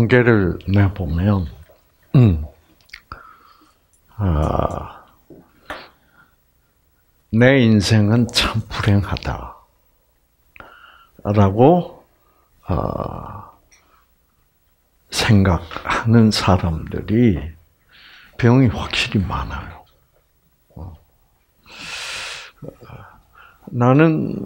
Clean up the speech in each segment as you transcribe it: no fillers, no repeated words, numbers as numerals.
경계를 내보면, 내 인생은 참 불행하다라고 생각하는 사람들이 병이 확실히 많아요. 나는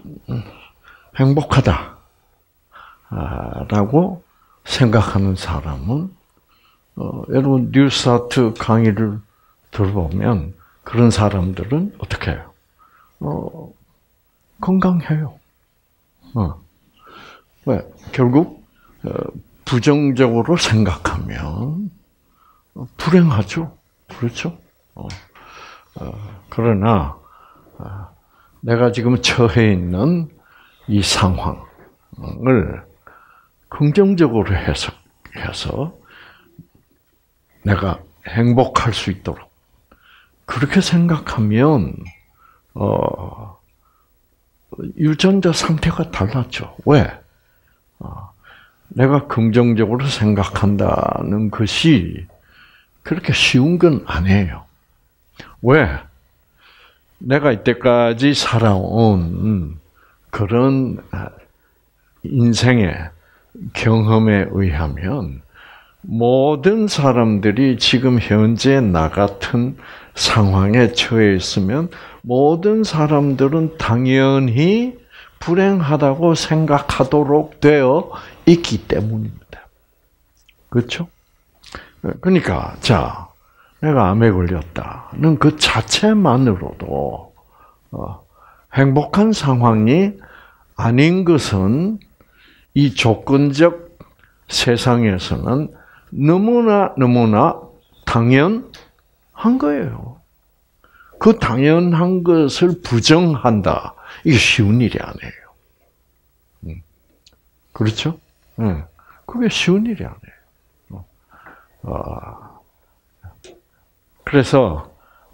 행복하다라고 생각하는 사람은 여러분 뉴스타트 강의를 들어보면 그런 사람들은 어떻게 해요? 건강해요. 왜? 결국 부정적으로 생각하면 불행하죠. 그렇죠? 그러나 내가 지금 처해 있는 이 상황을 긍정적으로 해석해서 내가 행복할 수 있도록 그렇게 생각하면 유전자 상태가 달랐죠. 왜? 내가 긍정적으로 생각한다는 것이 그렇게 쉬운 건 아니에요. 왜? 내가 이때까지 살아온 그런 인생의 경험에 의하면 모든 사람들이 지금 현재 나 같은 상황에 처해 있으면 모든 사람들은 당연히 불행하다고 생각하도록 되어 있기 때문입니다. 그렇죠? 그러니까 자, 내가 암에 걸렸다는 그 자체만으로도 행복한 상황이 아닌 것은 이 조건적 세상에서는 너무나 당연한 거예요. 그 당연한 것을 부정한다. 이게 쉬운 일이 아니에요. 그렇죠? 그게 쉬운 일이 아니에요. 그래서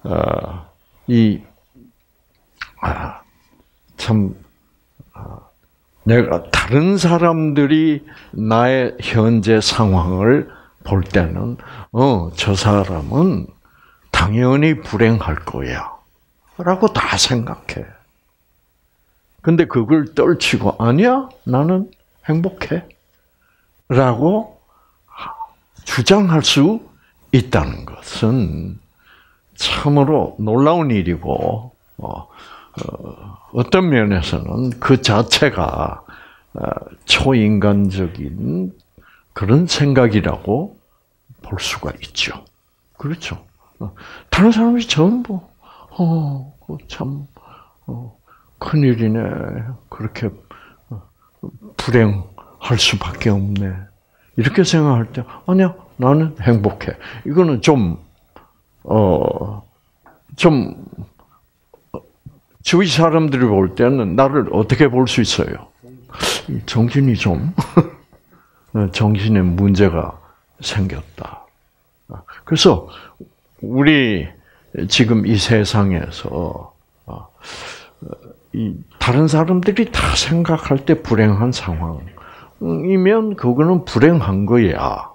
내가 다른 사람들이 나의 현재 상황을 볼 때는 저 사람은 당연히 불행할 거야 라고 다 생각해. 근데 그걸 떨치고 아니야, 나는 행복해 라고 주장할 수 있다는 것은 참으로 놀라운 일이고 어떤 면에서는 그 자체가 초인간적인 그런 생각이라고 볼 수가 있죠. 그렇죠. 다른 사람이 전부 참 큰일이네. 그렇게 불행할 수밖에 없네. 이렇게 생각할 때 아니야, 나는 행복해. 이거는 좀 주위 사람들이 볼 때는 나를 어떻게 볼 수 있어요? 정신이 좀 정신에 문제가 생겼다. 그래서 우리 지금 이 세상에서 다른 사람들이 다 생각할 때 불행한 상황이면 그거는 불행한 거야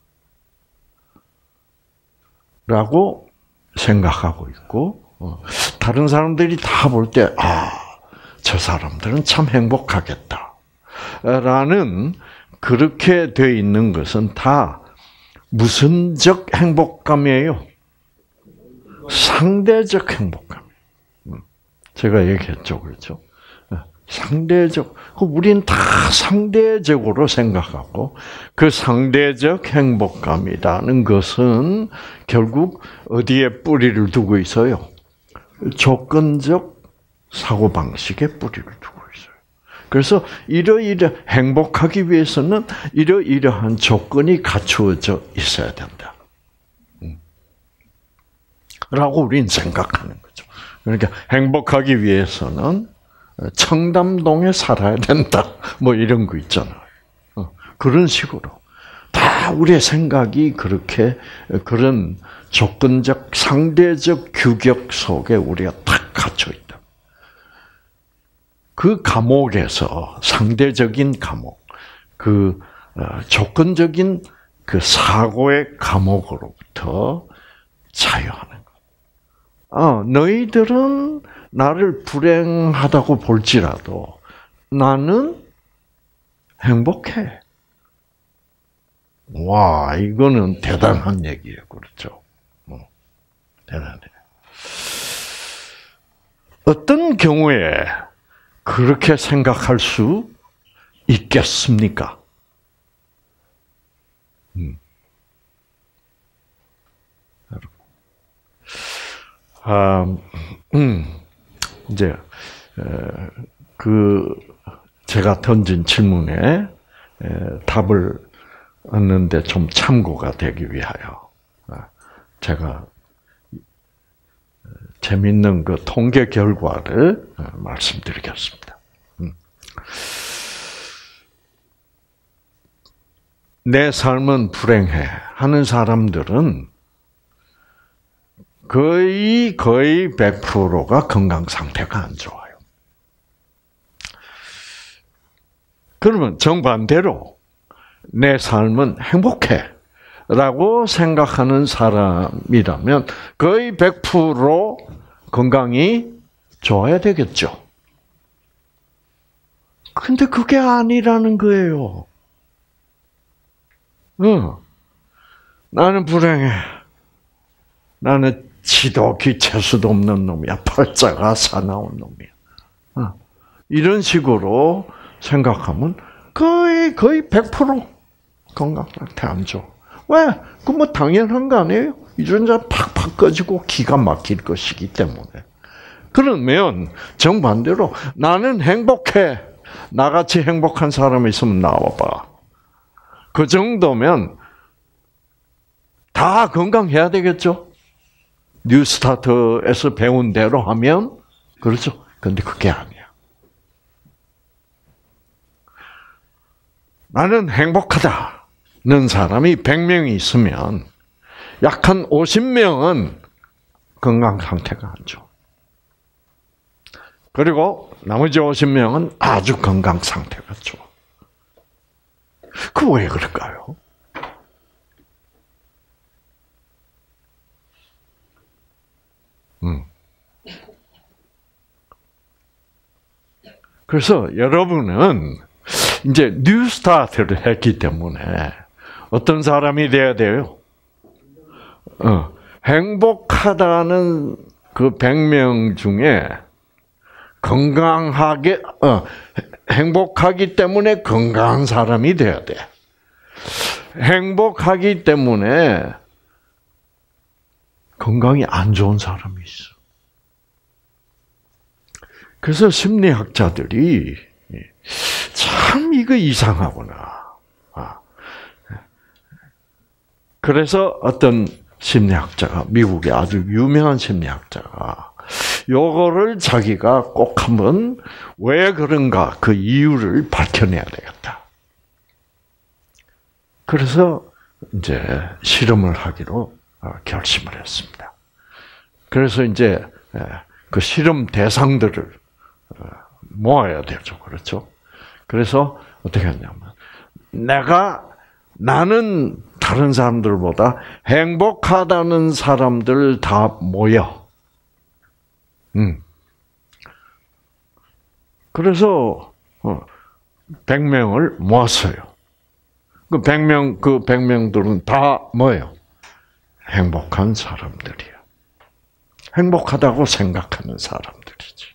라고 생각하고 있고, 다른 사람들이 다 볼 때 저 사람들은 참 행복하겠다 라는 그렇게 되어 있는 것은 다 무슨적 행복감이에요? 상대적 행복감. 제가 얘기했죠, 그렇죠? 상대적. 우리는 다 상대적으로 생각하고 그 상대적 행복감이라는 것은 결국 어디에 뿌리를 두고 있어요? 조건적 사고방식에 뿌리를 두고 있어요. 그래서 행복하기 위해서는 이러이러한 조건이 갖추어져 있어야 된다. 라고 우리는 생각하는 거죠. 그러니까 행복하기 위해서는 청담동에 살아야 된다. 뭐 이런 거 있잖아요. 그런 식으로. 다 우리의 생각이 그렇게 그런 조건적, 상대적 규격 속에 우리가 딱 갇혀 있다. 그 감옥에서 상대적인 감옥, 그 조건적인 그 사고의 감옥으로부터 자유하는 것. 너희들은 나를 불행하다고 볼지라도 나는 행복해. 와, 이거는 대단한 얘기예요. 그렇죠? 대단해. 어떤 경우에 그렇게 생각할 수 있겠습니까? 이제 제가 던진 질문에 답을 얻는데 좀 참고가 되기 위하여 제가 재밌는 그 통계 결과를 말씀드리겠습니다. 내 삶은 불행해 하는 사람들은 거의 100%가 건강 상태가 안 좋아요. 그러면 정반대로 내 삶은 행복해 라고 생각하는 사람이라면 거의 100% 건강이 좋아야 되겠죠. 근데 그게 아니라는 거예요. 나는 불행해. 나는 지도 재수도 없는 놈이야. 팔자가 사나운 놈이야. 이런 식으로 생각하면 거의 100% 건강 상태 안 좋아. 왜? 그 뭐 당연한 거 아니에요? 유전자 팍팍 꺼지고 기가 막힐 것이기 때문에. 그러면 정반대로 나는 행복해. 나같이 행복한 사람이 있으면 나와봐. 그 정도면 다 건강해야 되겠죠? 뉴스타트에서 배운 대로 하면 그렇죠. 근데 그게 아니야. 나는 행복하다는 사람이 100명이 있으면 약 한 50명은 건강 상태가 안 좋아. 그리고 나머지 50명은 아주 건강 상태가 좋아. 그 왜 그럴까요? 그래서 여러분은 이제 뉴스타트를 했기 때문에 어떤 사람이 돼야 돼요? 행복하다는 그 100명 중에 건강하게, 행복하기 때문에 건강한 사람이 돼야 돼. 행복하기 때문에 건강이 안 좋은 사람이 있어. 그래서 심리학자들이 참 이거 이상하구나. 그래서 어떤 심리학자가, 미국의 아주 유명한 심리학자가 요거를 자기가 꼭 한번 왜 그런가 그 이유를 밝혀내야 되겠다. 그래서 이제 실험을 하기로 결심을 했습니다. 그래서 이제 그 실험 대상들을 모아야 되죠. 그렇죠? 그래서 어떻게 했냐면 나는 다른 사람들보다 행복하다는 사람들 다 모여. 그래서 100명을 모았어요. 그 100명들은 다 뭐예요? 행복한 사람들이에요. 행복하다고 생각하는 사람들이지.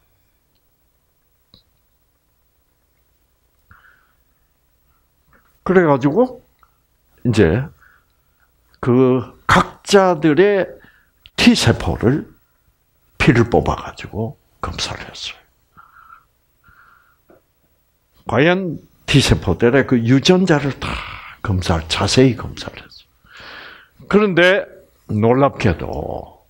그래가지고 이제 그 각자들의 T세포를 피를 뽑아가지고 검사를 했어요. 과연 T세포들의 그 유전자를 다 자세히 검사를 했어요. 그런데 놀랍게도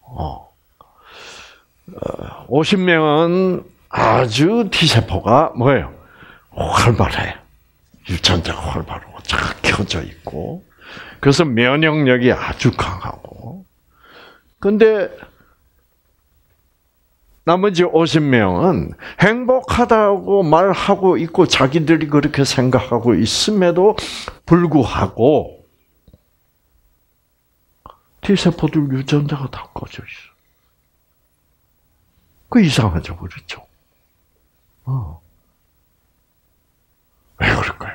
50명은 아주 T세포가 뭐예요? 활발해. 유전자가 활발하고 쫙 켜져 있고, 그래서 면역력이 아주 강하고, 근데 나머지 50명은 행복하다고 말하고 있고 자기들이 그렇게 생각하고 있음에도 불구하고 T세포들 유전자가 다 꺼져 있어. 그 이상하죠, 그렇죠? 왜 그럴까요?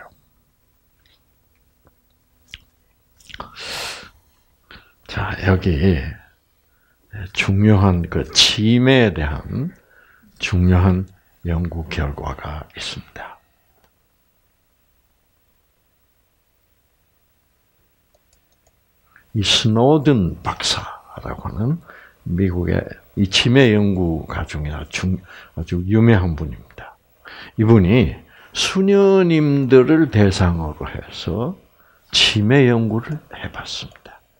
자, 여기 중요한 그 치매에 대한 중요한 연구 결과가 있습니다. 이 스노든 박사라고 하는 미국의 이 치매 연구가 중에 아주 유명한 분입니다. 이분이 수녀님들을 대상으로 해서 치매 연구를 해봤습니다.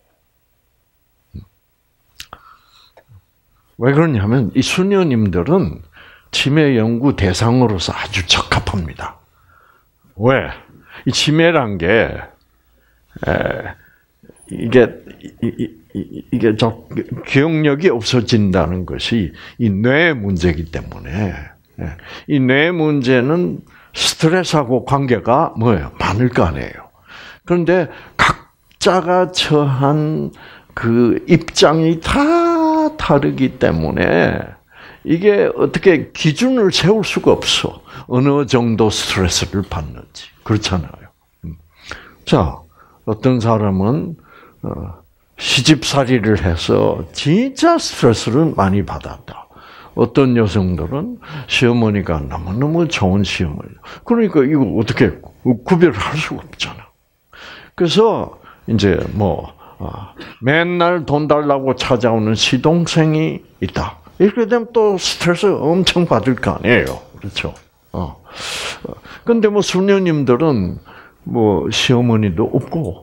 왜 그러냐면 이 수녀님들은 치매 연구 대상으로서 아주 적합합니다. 왜? 이 치매란 게 이게 기억력이 없어진다는 것이 이 뇌 문제이기 때문에 이 뇌 문제는 스트레스하고 관계가 뭐예요? 많을 거 아니에요. 그런데 각자가 처한 그 입장이 다 다르기 때문에 이게 어떻게 기준을 세울 수가 없어. 어느 정도 스트레스를 받는지. 그렇잖아요. 자, 어떤 사람은 시집살이를 해서 진짜 스트레스를 많이 받았다. 어떤 여성들은 시어머니가 너무너무 좋은 시어머니. 그러니까 이거 어떻게 구별을 할 수가 없잖아. 그래서 이제 맨날 돈 달라고 찾아오는 시동생이 있다. 이렇게 되면 또 스트레스 엄청 받을 거 아니에요. 그렇죠? 근데 수녀님들은 시어머니도 없고,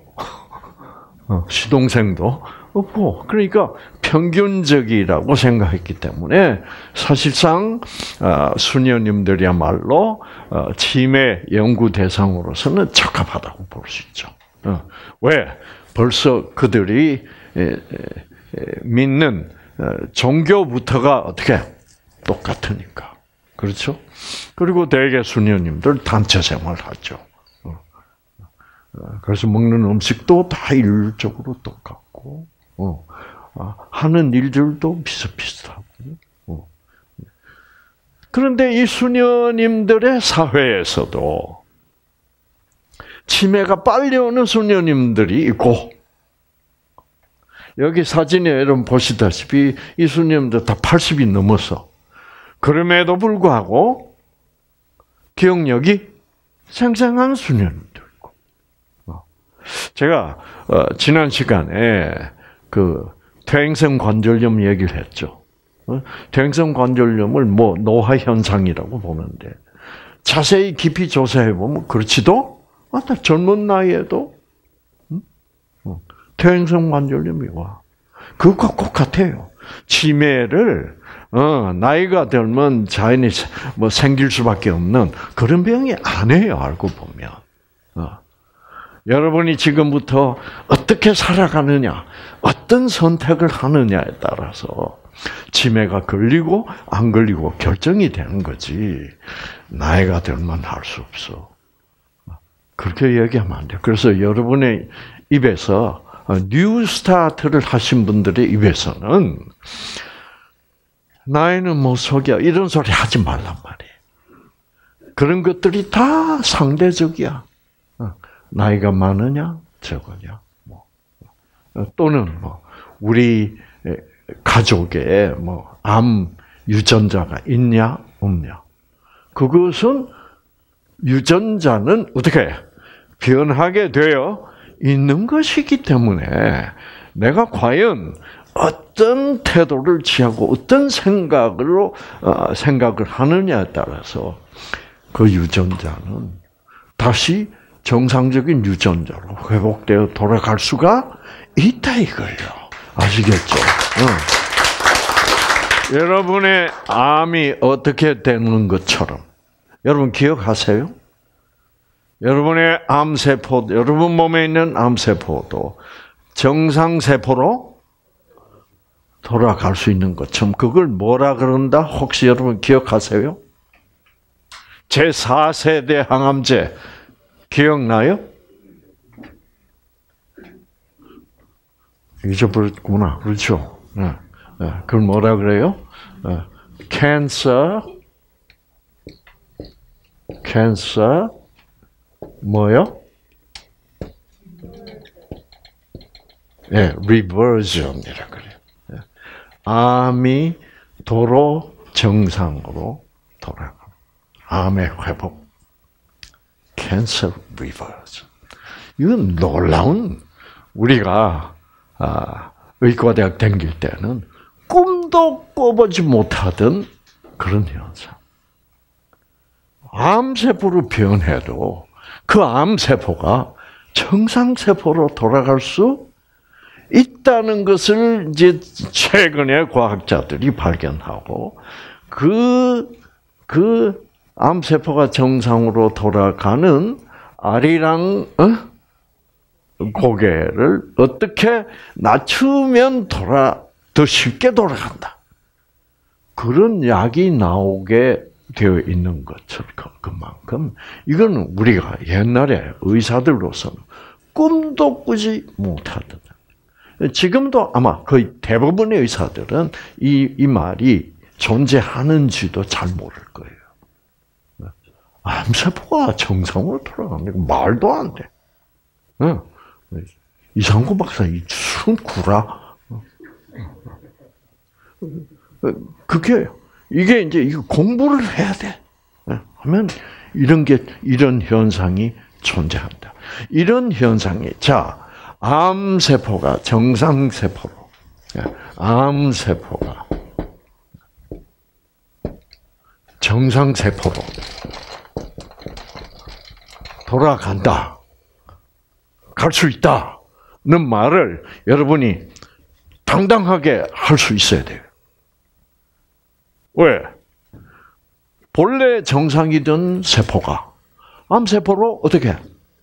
시동생도 없고, 그러니까 평균적이라고 생각했기 때문에 사실상 수녀님들이야말로 치매 연구 대상으로서는 적합하다고 볼 수 있죠. 왜? 벌써 그들이 믿는 종교부터가 어떻게 똑같으니까. 그렇죠? 그리고 대개 수녀님들 단체 생활하죠. 그래서 먹는 음식도 다 일률적으로 똑같고, 하는 일들도 비슷비슷하고. 그런데 이 수녀님들의 사회에서도 치매가 빨리 오는 수녀님들이 있고, 여기 사진에 여러분 보시다시피 이 수녀님들 다 80이 넘어서 그럼에도 불구하고 기억력이 생생한 수녀님들 있고. 제가 지난 시간에 그 퇴행성 관절염 얘기를 했죠. 퇴행성 관절염을 노화 현상이라고 보는데 자세히 깊이 조사해 보면 그렇지도 않다. 젊은 나이에도 퇴행성 관절염이 와. 그것과 똑같아요. 치매를 나이가 들면 자연히 생길 수밖에 없는 그런 병이 아니에요. 알고 보면. 여러분이 지금부터 어떻게 살아가느냐, 어떤 선택을 하느냐에 따라서 치매가 걸리고 안 걸리고 결정이 되는 거지. 나이가 들면 할 수 없어. 그렇게 얘기하면 안 돼요. 그래서 여러분의 입에서 뉴 스타트를 하신 분들의 입에서는 나이는 못 속여 이런 소리 하지 말란 말이에요. 그런 것들이 다 상대적이야. 나이가 많으냐 적으냐 또는 우리 가족에 암 유전자가 있냐 없냐. 그것은 유전자는 어떻게 변하게 되어 있는 것이기 때문에 내가 과연 어떤 태도를 취하고 어떤 생각을 하느냐에 따라서 그 유전자는 다시 정상적인 유전자로 회복되어 돌아갈 수가 있다 이거예요. 아시겠죠? 여러분의 암이 어떻게 되는 것처럼 여러분 기억하세요? 여러분의 암세포, 여러분 몸에 있는 암세포도 정상세포로 돌아갈 수 있는 것처럼 그걸 뭐라 그런다? 혹시 여러분 기억하세요? 제4세대 항암제 기억나요? 잊어버렸구나. 그렇죠? 그걸 뭐라 그래요? cancer 뭐요? reversion이라 그래요. 암이 도로 정상으로 돌아가. 암의 회복. cancer reversion. 이건 놀라운, 우리가 의과대학 다닐 때는 꿈도 꿔보지 못하던 그런 현상. 암세포로 변해도 그 암세포가 정상세포로 돌아갈 수 있다는 것을 이제 최근에 과학자들이 발견하고, 그 암세포가 정상으로 돌아가는 아리랑 고개를 어떻게 낮추면 더 쉽게 돌아간다. 그런 약이 나오게 되어 있는 것처럼 그만큼 이거는 우리가 옛날에 의사들로서는 꿈도 꾸지 못하던. 지금도 아마 거의 대부분의 의사들은 이 말이 존재하는지도 잘 모를 거예요. 암세포가 정상으로 돌아가는 거 말도 안 돼. 이상구 박사 무슨 구라? 이게 이제 공부를 해야 돼. 하면 이런 현상이 존재한다. 이런 현상이, 자, 암세포가 정상세포로, 암세포가 정상세포로 돌아간다. 갈 수 있다는 말을 여러분이 당당하게 할 수 있어야 돼요. 왜? 본래 정상이던 세포가 암세포로 어떻게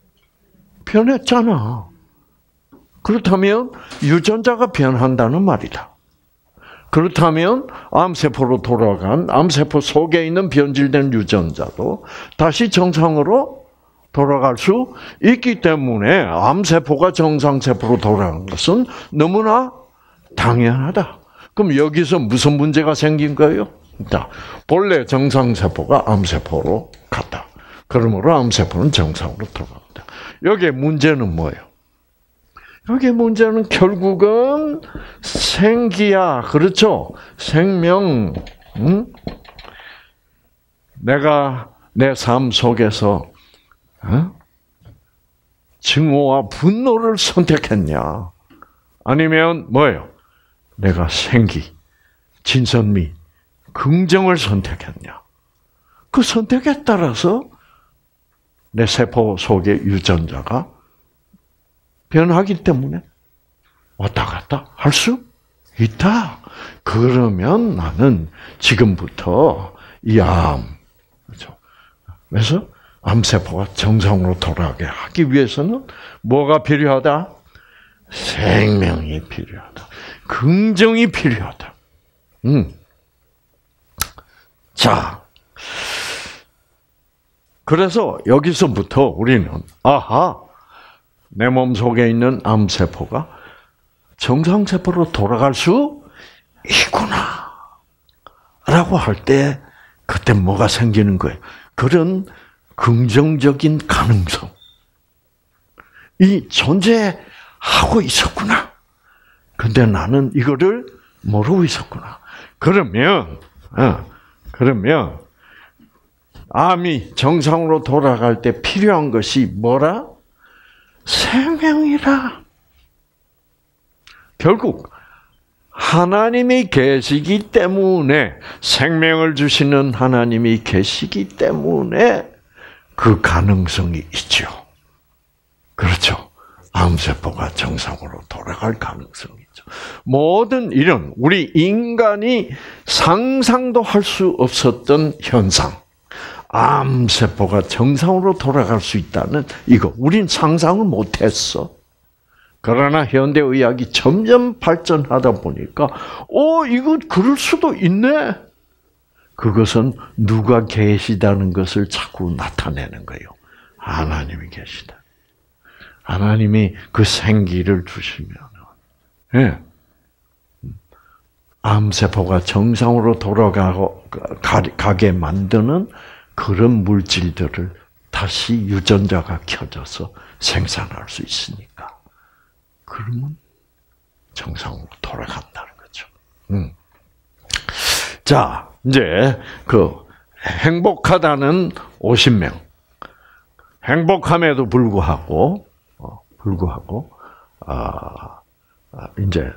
변했잖아. 그렇다면 유전자가 변한다는 말이다. 그렇다면 암세포로 돌아간 암세포 속에 있는 변질된 유전자도 다시 정상으로 돌아갈 수 있기 때문에 암세포가 정상세포로 돌아가는 것은 너무나 당연하다. 그럼 여기서 무슨 문제가 생긴 거예요? 자, 본래 정상세포가 암세포로 갔다. 그러므로 암세포는 정상으로 돌아간다. 여기에 문제는 뭐예요? 여기에 문제는 결국은 생기야. 그렇죠? 생명. 내가 내 삶 속에서 증오와 분노를 선택했냐? 아니면 뭐예요? 내가 생기, 진선미, 긍정을 선택했냐? 그 선택에 따라서 내 세포 속의 유전자가 변하기 때문에 왔다 갔다 할 수 있다. 그러면 나는 지금부터 이 암, 그렇죠? 그래서 암세포가 정상으로 돌아가게 하기 위해서는 뭐가 필요하다? 생명이 필요하다. 긍정이 필요하다. 자, 그래서 여기서부터 우리는 내 몸 속에 있는 암세포가 정상세포로 돌아갈 수 있구나 라고 할 때 그때 뭐가 생기는 거예요? 그런 긍정적인 가능성 이 존재하고 있었구나. 근데 나는 이거를 모르고 있었구나. 그러면 암이 정상으로 돌아갈 때 필요한 것이 뭐라? 생명이라. 결국 하나님이 계시기 때문에, 생명을 주시는 하나님이 계시기 때문에 그 가능성이 있죠. 그렇죠. 암세포가 정상으로 돌아갈 가능성이 있죠. 모든 이런 우리 인간이 상상도 할 수 없었던 현상, 암세포가 정상으로 돌아갈 수 있다는 이거 우린 상상을 못했어. 그러나 현대의학이 점점 발전하다 보니까 이거 그럴 수도 있네. 그것은 누가 계시다는 것을 자꾸 나타내는 거예요. 하나님이 계시다. 하나님이 그 생기를 주시면 예. 암세포가 정상으로 돌아가게 만드는 그런 물질들을 다시 유전자가 켜져서 생산할 수 있으니까. 그러면 정상으로 돌아간다는 거죠. 자, 이제 행복하다는 50명. 행복함에도 불구하고, 이제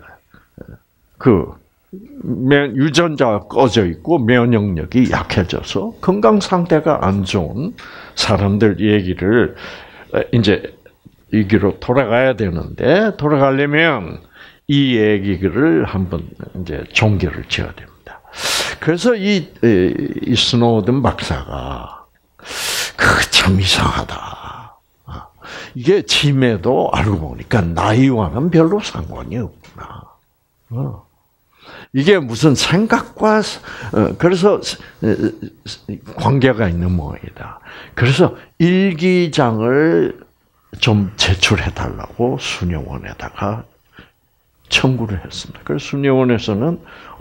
유전자가 꺼져 있고 면역력이 약해져서 건강 상태가 안 좋은 사람들 얘기를 이제 여기로 돌아가야 되는데 돌아가려면 이 얘기를 한번 이제 종결을 지어야 됩니다. 그래서 이 스노든 박사가 참 이상하다. 이게 치매도 알고 보니까 나이와는 별로 상관이 없구나. 이게 무슨 생각과 그래서 관계가 있는 모양이다. 그래서 일기장을 좀 제출해 달라고 수녀원에다가 청구를 했습니다. 그래서 수녀원에서는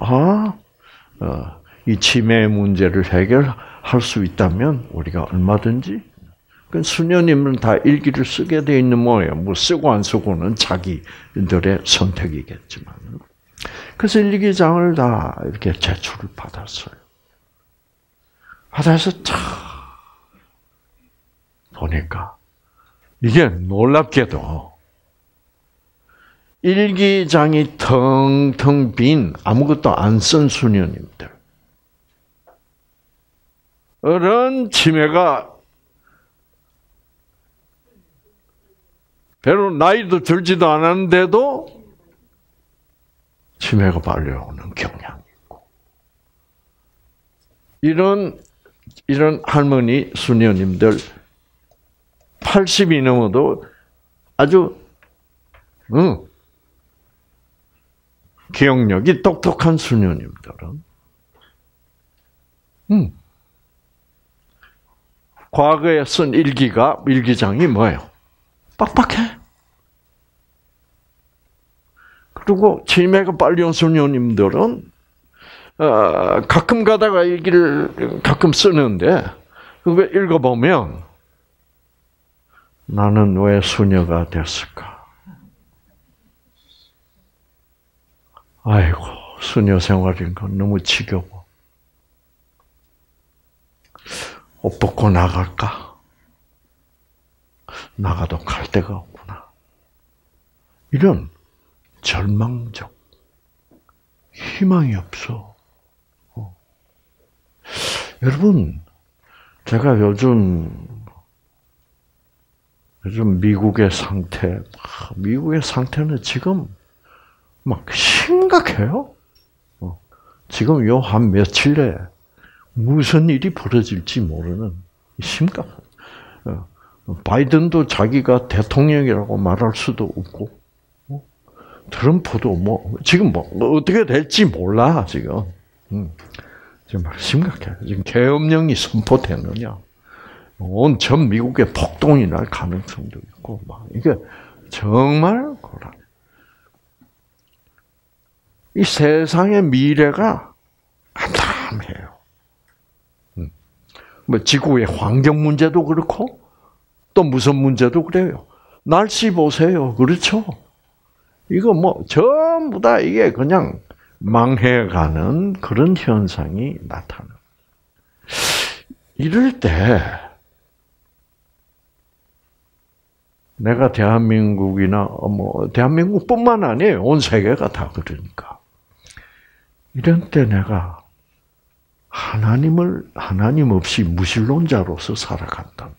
이 치매 문제를 해결할 수 있다면 우리가 얼마든지. 수녀님은 다 일기를 쓰게 돼 있는 모양이에요. 뭐 쓰고 안 쓰고는 자기들의 선택이겠지만. 그래서 일기장을 다 이렇게 제출을 받았어요. 받아서 보니까 이게 놀랍게도 일기장이 텅텅 빈 아무것도 안 쓴 수녀님들. 그런 치매가 별로 나이도 들지도 않았는데도 치매가 빨리 오는 경향이 있고. 이런 할머니, 수녀님들 80이 넘어도 아주 기억력이 똑똑한 수녀님들은 과거에 쓴 일기장이 뭐예요? 빡빡해. 그리고 치매가 빨리 온 수녀님들은 가끔 가다가 일기를 가끔 쓰는데 그거 읽어보면 나는 왜 수녀가 됐을까? 아이고, 수녀 생활인 건 너무 지겨워. 옷 벗고 나갈까? 나가도 갈 데가 없구나. 이런 절망적, 희망이 없어. 여러분, 제가 요즘 미국의 상태는 지금 막 심각해요. 지금 요 한 며칠 내에 무슨 일이 벌어질지 모르는 심각한. 바이든도 자기가 대통령이라고 말할 수도 없고, 트럼프도 지금 어떻게 될지 몰라, 지금. 지금 막 심각해. 지금 계엄령이 선포되느냐. 온 전 미국에 폭동이 날 가능성도 있고, 이게 정말 고라니. 이 세상의 미래가 암담해요. 지구의 환경 문제도 그렇고, 또 무슨 문제도 그래요. 날씨 보세요. 그렇죠? 이거 전부 다 이게 그냥 망해가는 그런 현상이 나타나요. 이럴 때, 내가 대한민국이나, 대한민국뿐만 아니에요. 온 세계가 다 그러니까. 이런 때 내가 하나님 없이 무신론자로서 살아간다면,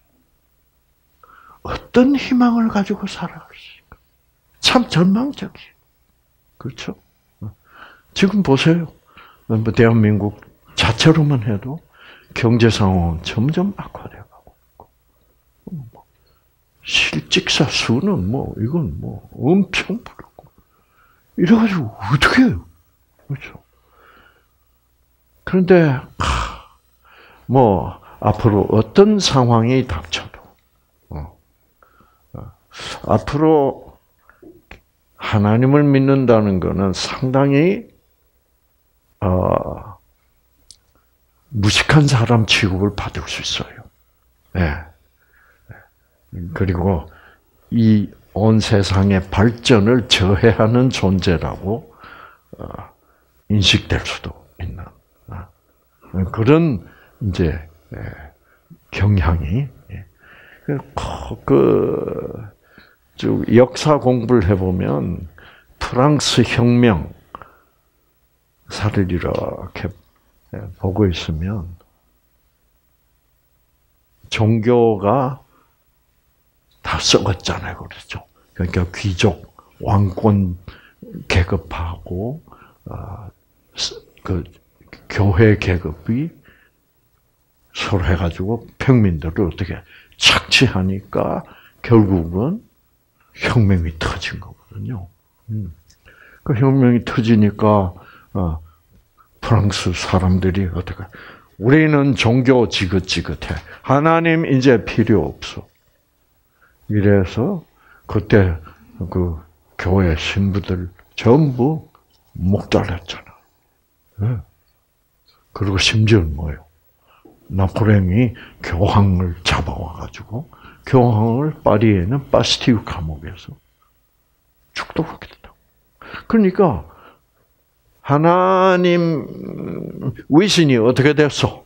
어떤 희망을 가지고 살아갈 수 있을까? 참 절망적이에요. 그렇죠? 지금 보세요. 대한민국 자체로만 해도 경제 상황은 점점 악화되고 있고, 실직사 수는 이건 엄청 부르고, 이래가지고 어떻게 해요? 그렇죠? 그런데, 앞으로 어떤 상황이 닥쳐도, 앞으로 하나님을 믿는다는 것은 상당히 무식한 사람 취급을 받을 수 있어요. 네. 그리고 이 온 세상의 발전을 저해하는 존재라고 인식될 수도 있는 그런 이제 경향이 쭉 역사 공부를 해보면 프랑스 혁명사를 이렇게 보고 있으면 종교가 다 썩었잖아요, 그렇죠? 그러니까 귀족, 왕권 계급하고 그 교회 계급이 서로 해가지고 평민들을 어떻게 착취하니까 결국은 혁명이 터진 거거든요. 그 혁명이 터지니까 프랑스 사람들이 어떻게 우리는 종교 지긋지긋해. 하나님 이제 필요 없어. 이래서 그때 그 교회 신부들 전부 목 잘랐잖아. 네. 그리고 심지어는 뭐예요? 나폴레옹이 교황을 잡아와가지고 교황을 파리에는 바스티유 감옥에서 죽도록 했다. 그러니까 하나님 위신이 어떻게 됐어?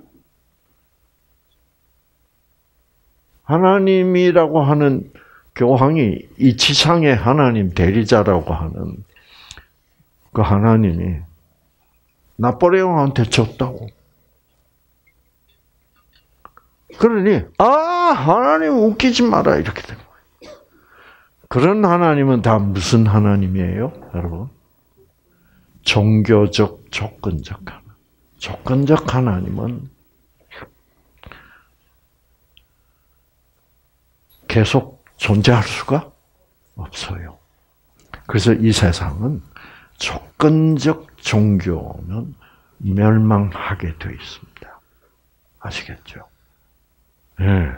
하나님이라고 하는 교황이 이 지상의 하나님 대리자라고 하는 그 하나님이 나폴레옹한테 졌다고. 그러니 하나님 웃기지 마라 이렇게 된 거예요. 그런 하나님은 다 무슨 하나님이에요, 여러분? 종교적 조건적 하나님. 조건적 하나님은 계속 존재할 수가 없어요. 그래서 이 세상은 조건적 종교는 멸망하게 되어 있습니다. 아시겠죠? 네.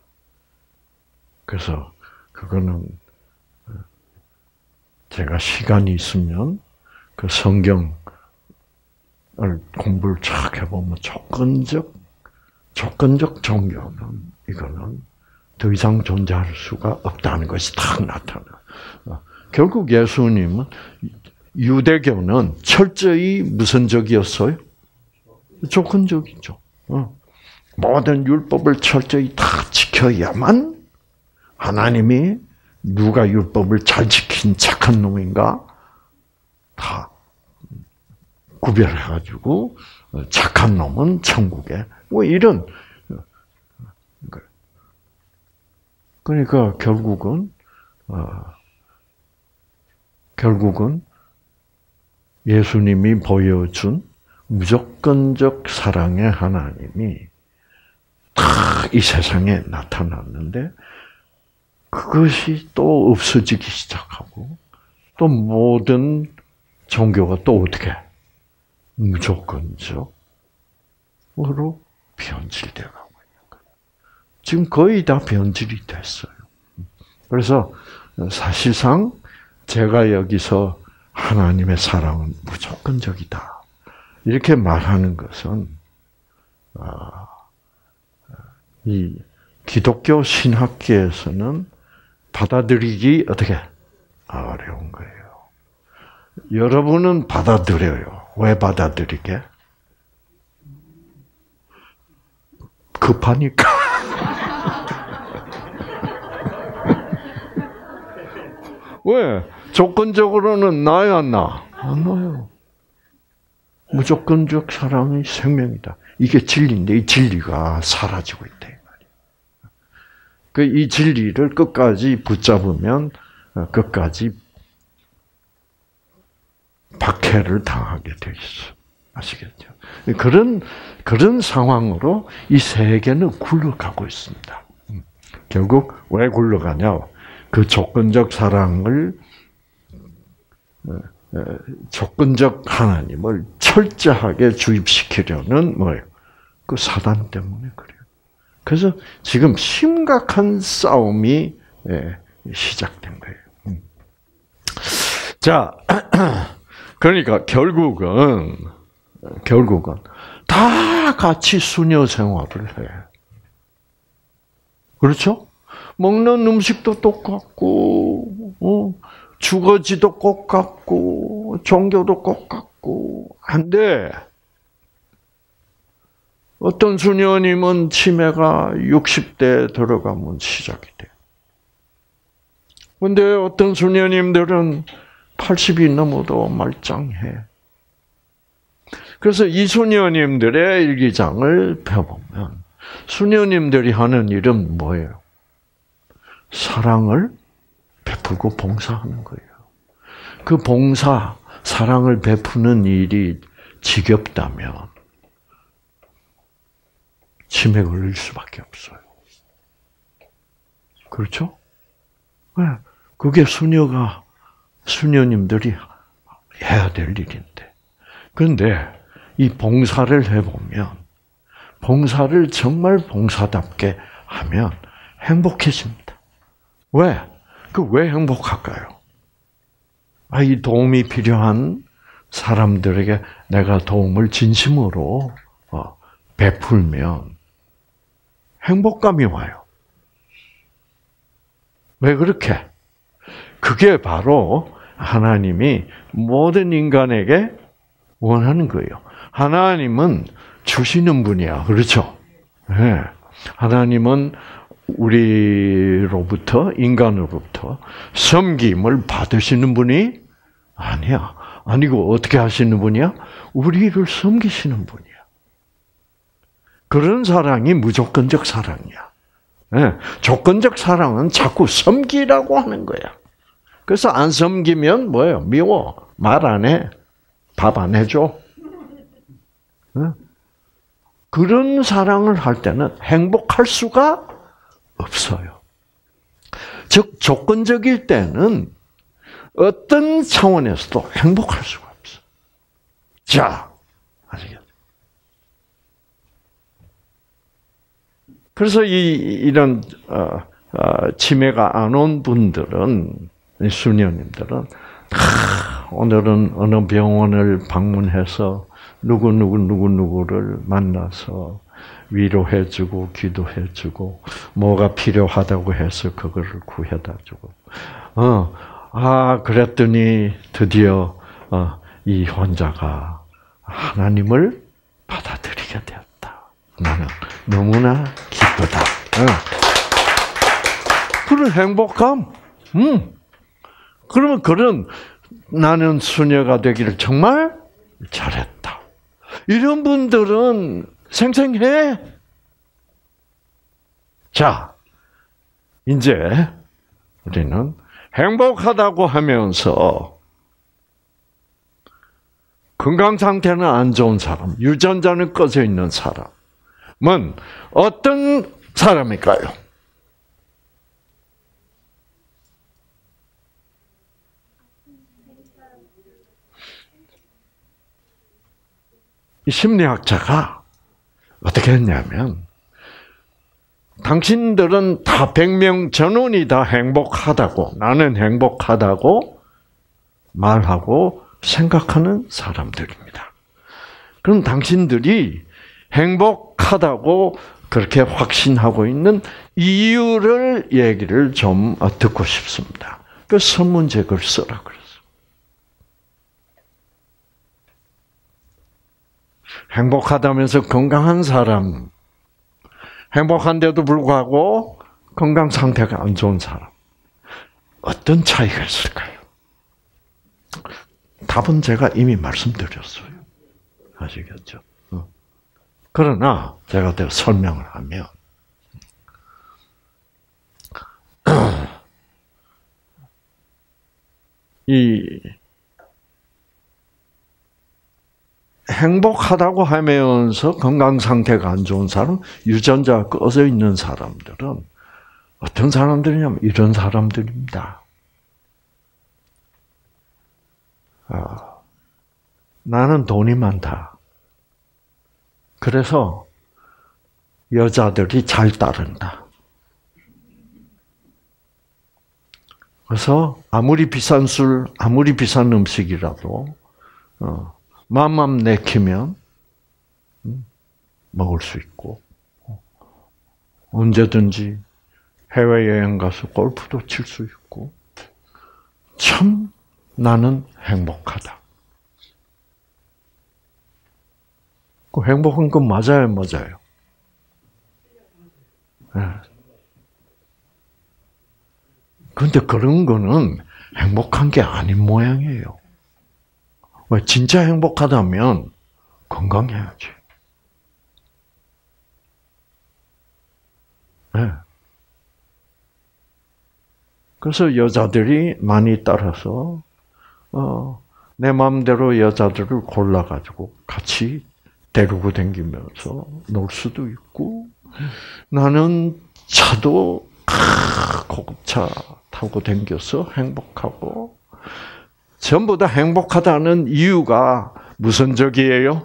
그래서 그거는 제가 시간이 있으면 그 성경을 공부를 쫙 해보면 조건적 종교는 이거는 더 이상 존재할 수가 없다는 것이 딱 나타나. 결국 예수님은 유대교는 철저히 무슨 적이었어요? 조건적이죠. 모든 율법을 철저히 다 지켜야만 하나님이 누가 율법을 잘 지킨 착한 놈인가 다 구별해가지고 착한 놈은 천국에 뭐 이런. 그러니까 결국은 예수님이 보여준 무조건적 사랑의 하나님이 다 이 세상에 나타났는데 그것이 또 없어지기 시작하고 또 모든 종교가 또 어떻게 무조건적으로 변질되어 가고 있는 거예요. 지금 거의 다 변질이 됐어요. 그래서 사실상 제가 여기서 하나님의 사랑은 무조건적이다 이렇게 말하는 것은 이 기독교 신학계에서는 받아들이기 어떻게 어려운 거예요. 여러분은 받아들여요. 왜 받아들이게? 급하니까. 왜? 조건적으로는 나야 안 나? 안 나요. 무조건적 사랑이 생명이다. 이게 진리인데 이 진리가 사라지고 있다. 이 진리를 끝까지 붙잡으면 끝까지 박해를 당하게 돼 있어. 아시겠죠? 그런 상황으로 이 세계는 굴러가고 있습니다. 결국 왜 굴러가냐? 그 조건적 사랑을 조건적 하나님을 철저하게 주입시키려는 뭐예요? 그 사단 때문에 그래요. 그래서 지금 심각한 싸움이 시작된 거예요. 자, 그러니까 결국은 다 같이 수녀 생활을 해. 그렇죠? 먹는 음식도 똑같고, 주거지도 똑같고, 종교도 똑같고, 한데, 어떤 수녀님은 치매가 60대 들어가면 시작이 돼. 근데 어떤 수녀님들은 80이 넘어도 말짱해. 그래서 이 수녀님들의 일기장을 펴보면, 수녀님들이 하는 일은 뭐예요? 사랑을 베풀고 봉사하는 거예요. 그 봉사, 사랑을 베푸는 일이 지겹다면 치매 걸릴 수밖에 없어요. 그렇죠? 네. 그게 수녀님들이 해야 될 일인데. 그런데 이 봉사를 해보면, 봉사를 정말 봉사답게 하면 행복해집니다. 왜? 왜 행복할까요? 이 도움이 필요한 사람들에게 내가 도움을 진심으로 베풀면 행복감이 와요. 왜 그렇게? 그게 바로 하나님이 모든 인간에게 원하는 거예요. 하나님은 주시는 분이야. 그렇죠? 네. 하나님은 우리로부터, 인간으로부터 섬김을 받으시는 분이 아니야. 아니고 어떻게 하시는 분이야? 우리를 섬기시는 분이야. 그런 사랑이 무조건적 사랑이야. 네. 조건적 사랑은 자꾸 섬기라고 하는 거야. 그래서 안 섬기면 뭐예요? 미워. 말 안 해. 밥 안 해줘. 네. 그런 사랑을 할 때는 행복할 수가 없어요. 즉, 조건적일 때는 어떤 차원에서도 행복할 수가 없어. 자, 아시겠죠? 그래서 이런 치매가 안 온 분들은, 수녀님들은 오늘은 어느 병원을 방문해서 누구를 만나서 위로해주고 기도해주고 뭐가 필요하다고 해서 그거를 구해다주고 그랬더니 드디어 이 환자가 하나님을 받아들이게 되었다. 나는 너무나 기쁘다. 그런 행복감. 그러면 나는 수녀가 되기를 정말 잘했다. 이런 분들은 생생해. 자, 이제 우리는 행복하다고 하면서 건강 상태는 안 좋은 사람, 유전자는 꺼져 있는 사람은 어떤 사람일까요? 이 심리학자가 어떻게 했냐면, 당신들은 다 100명 전원이 다 행복하다고, 나는 행복하다고 말하고 생각하는 사람들입니다. 그럼 당신들이 행복하다고 그렇게 확신하고 있는 이유를 얘기를 좀 듣고 싶습니다. 그 설문지를 쓰라 그랬어요. 행복하다면서 건강한 사람, 행복한데도 불구하고 건강 상태가 안 좋은 사람, 어떤 차이가 있을까요? 답은 제가 이미 말씀드렸어요. 아시겠죠? 그러나 제가 더 설명을 하면, 이 행복하다고 하면서 건강 상태가 안 좋은 사람, 유전자가 꺼져 있는 사람들은 어떤 사람들이냐면 이런 사람들입니다. 나는 돈이 많다. 그래서 여자들이 잘 따른다. 그래서 아무리 비싼 술, 아무리 비싼 음식이라도 마음만 내키면 먹을 수 있고 언제든지 해외여행 가서 골프도 칠 수 있고 참 나는 행복하다. 그 행복한 건 맞아요, 맞아요. 네. 그런데 그런 거는 행복한 게 아닌 모양이에요. 왜? 진짜 행복하다면 건강해야지. 네. 그래서 여자들이 많이 따라서 내 마음대로 여자들을 골라가지고 같이 데리고 다니면서 놀 수도 있고 나는 차도 고급차 타고 다녀서 행복하고 전부 다 행복하다는 이유가 무슨 적이에요?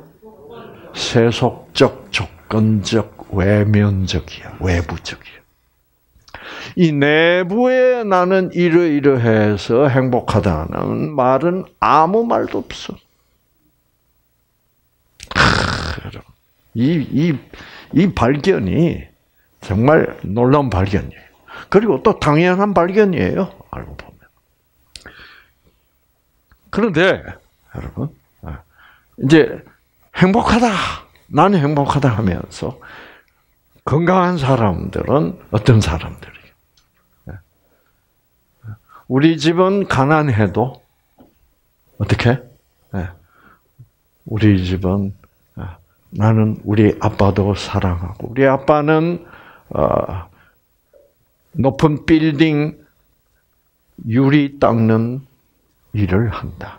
세속적, 조건적, 외면적이야. 외부적이야. 이 내부에 나는 이러이러해서 행복하다는 말은 아무 말도 없어. 이 발견이 정말 놀라운 발견이에요. 그리고 또 당연한 발견이에요. 알고 보면. 그런데 여러분, 이제 행복하다, 나는 행복하다 하면서 건강한 사람들은 어떤 사람들이에요? 우리 집은 가난해도 어떻게? 우리 집은 나는 우리 아빠도 사랑하고 우리 아빠는 높은 빌딩 유리 닦는 일을 한다.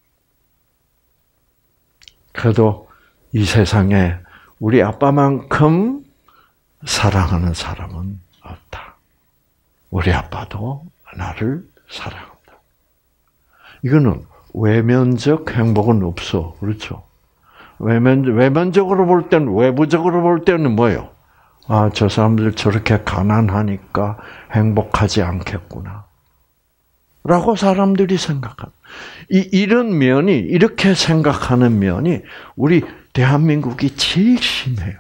그래도 이 세상에 우리 아빠만큼 사랑하는 사람은 없다. 우리 아빠도 나를 사랑한다. 이거는 외면적 행복은 없어. 그렇죠? 외면적으로 볼 때는, 외부적으로 볼 때는 뭐예요? 아, 저 사람들 저렇게 가난하니까 행복하지 않겠구나. 라고 사람들이 생각합니다. 이런 면이, 이렇게 생각하는 면이 우리 대한민국이 제일 심해요.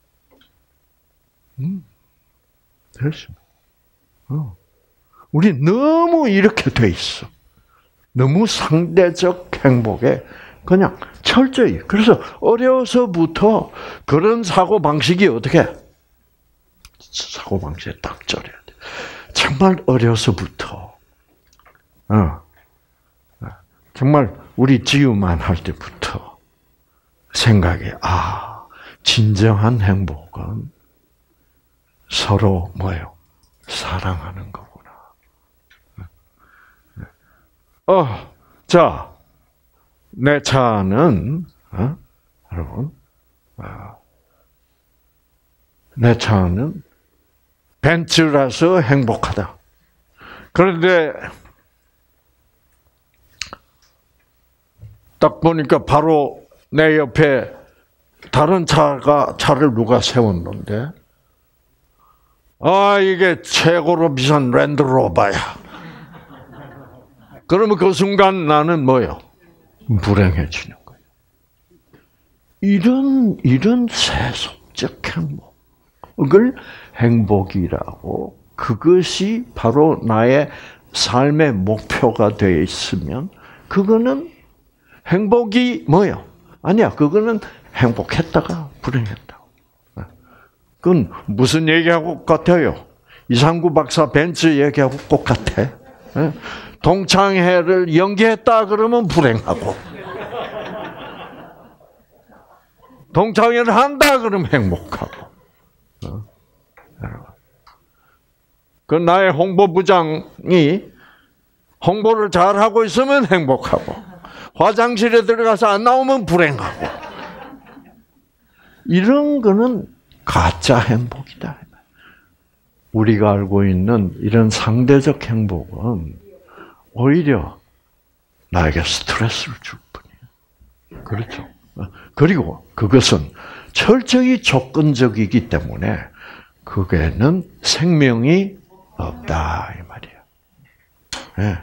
제일 심해요. 우리 너무 이렇게 돼 있어. 너무 상대적 행복에 그냥 철저히. 그래서 어려서부터 그런 사고 방식이 어떻게? 사고 방식에 딱 절여야 돼. 정말 어려서부터. 정말 우리 지우만 할 때부터 생각이 진정한 행복은 서로 뭐예요? 사랑하는 거구나. 자, 내 차는 여러분, 내 차는 벤츠라서 행복하다. 그런데 딱 보니까 바로 내 옆에 다른 차를 누가 세웠는데, 이게 최고로 비싼 랜드로버야. 그러면 그 순간 나는 뭐요? 불행해지는 거예요. 이런 세속적 행복을 행복이라고, 그것이 바로 나의 삶의 목표가 되어 있으면 그거는 행복이 뭐예요? 아니야, 그거는 행복했다가 불행했다. 그건 무슨 얘기하고 같아요? 이상구 박사 벤츠 얘기하고 똑같아. 동창회를 연기했다 그러면 불행하고, 동창회를 한다 그러면 행복하고. 그 나의 홍보부장이 홍보를 잘하고 있으면 행복하고, 화장실에 들어가서 안 나오면 불행하고. 이런 거는 가짜 행복이다. 우리가 알고 있는 이런 상대적 행복은 오히려 나에게 스트레스를 줄 뿐이에요. 그렇죠? 그리고 그것은 철저히 조건적이기 때문에 그게는 생명이 없다 이 말이에요. 예.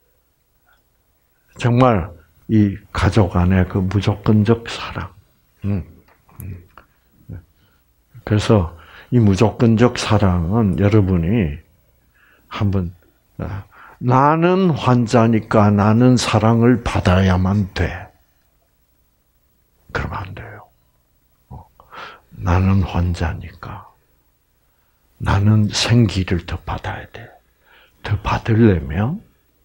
정말 이 가족 안에 그 무조건적 사랑. 그래서 이 무조건적 사랑은 여러분이 한번 나는 환자니까 나는 사랑을 받아야만 돼. 그러면 안 돼요. 나는 환자니까 나는 생기를 더 받아야 돼. 더 받으려면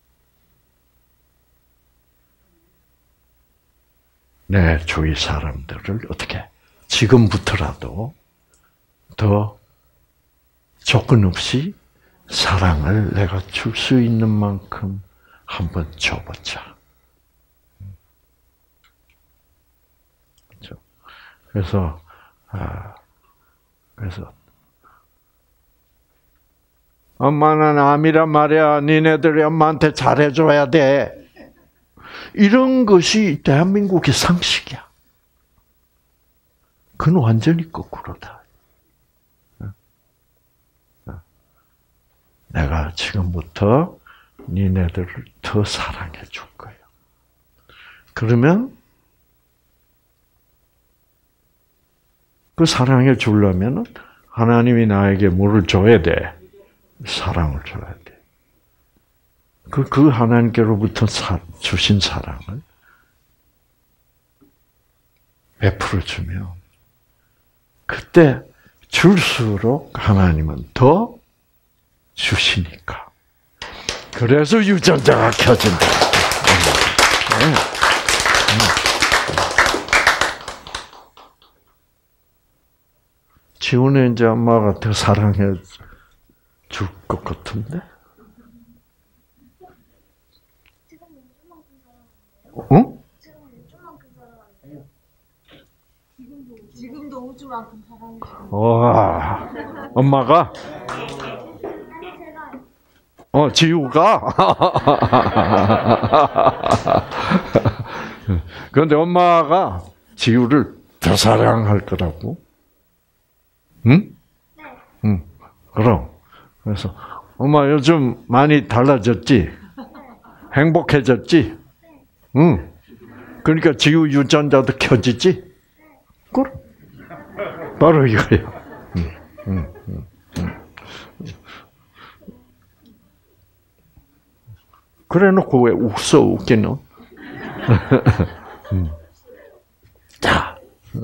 내 주위 사람들을 어떻게 지금부터라도 더 조건 없이 사랑을 내가 줄 수 있는 만큼 한번 줘보자. 그래서 엄마는 암이란 말이야. 니네들이 엄마한테 잘해줘야 돼. 이런 것이 대한민국의 상식이야. 그건 완전히 거꾸로다. 내가 지금부터 니네들을 더 사랑해 줄 거예요. 그러면 그 사랑해 주려면 하나님이 나에게 뭐를 줘야 돼? 사랑을 줘야 돼. 그 하나님께로부터 주신 사랑을 베풀어 주면 그때 줄수록 하나님은 더 주시니까. 그래서 유전자가 켜진다. 지훈이 이제 엄마가 더 사랑해 줄 것 같은데? 응? 지금도 우주만큼 사랑해. 와, 엄마가? 지우가? 그런데 엄마가 지우를 더 사랑할 거라고? 응? 네. 응. 그럼. 그래서, 엄마 요즘 많이 달라졌지? 행복해졌지? 응. 그러니까 지우 유전자도 켜지지? 그래. 바로 이거야. 그래 놓고 왜 웃기는? 자.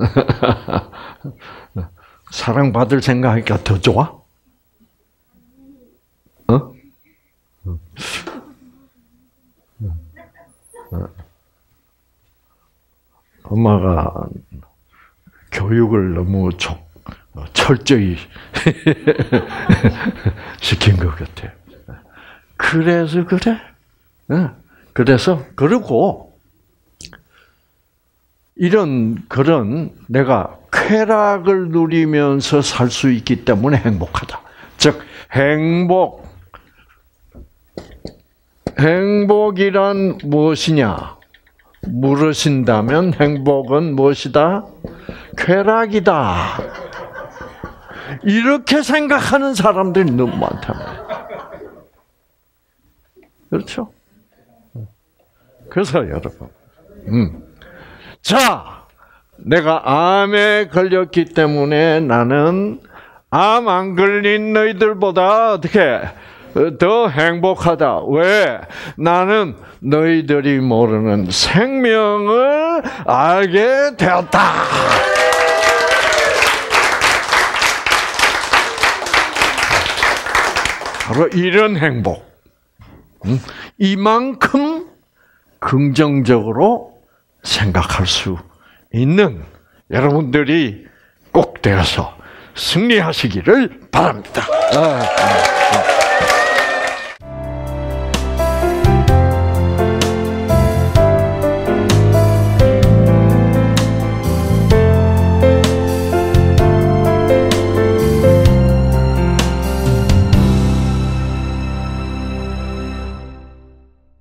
사랑받을 생각하니까 더 좋아? 엄마가 교육을 너무 철저히 시킨 것 같아요. 그래서 그래. 그래서 그러고 그런 내가 쾌락을 누리면서 살 수 있기 때문에 행복하다. 즉 행복이란 무엇이냐? 물으신다면 행복은 무엇이다? 쾌락이다. 이렇게 생각하는 사람들이 너무 많다. 그렇죠? 그래서 여러분, 자, 내가 암에 걸렸기 때문에 나는 암 안 걸린 너희들보다 어떻게 더 행복하다. 왜? 나는 너희들이 모르는 생명을 알게 되었다. 바로 이런 행복. 이만큼 긍정적으로 생각할 수 있는 여러분들이 꼭 되어서 승리하시기를 바랍니다.